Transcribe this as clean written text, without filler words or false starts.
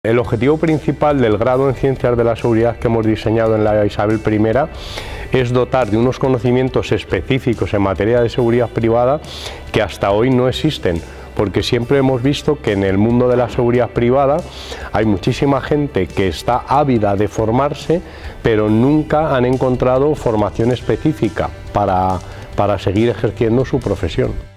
El objetivo principal del grado en Ciencias de la Seguridad que hemos diseñado en la Isabel I es dotar de unos conocimientos específicos en materia de seguridad privada que hasta hoy no existen, porque siempre hemos visto que en el mundo de la seguridad privada hay muchísima gente que está ávida de formarse, pero nunca han encontrado formación específica para seguir ejerciendo su profesión.